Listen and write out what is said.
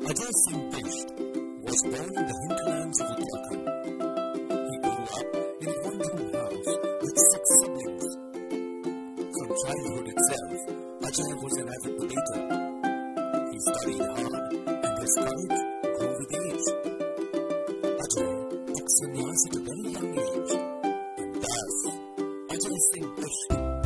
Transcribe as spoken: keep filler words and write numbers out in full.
Ajay Singh Bisht was born in the hinterlands of UttaraKhand. He grew up in a one-room house with six siblings. From childhood itself, Ajay was an avid debater. He studied hard and his courage grew with age. Ajay took sannyas at a very young age, and thus Ajay Singh Bisht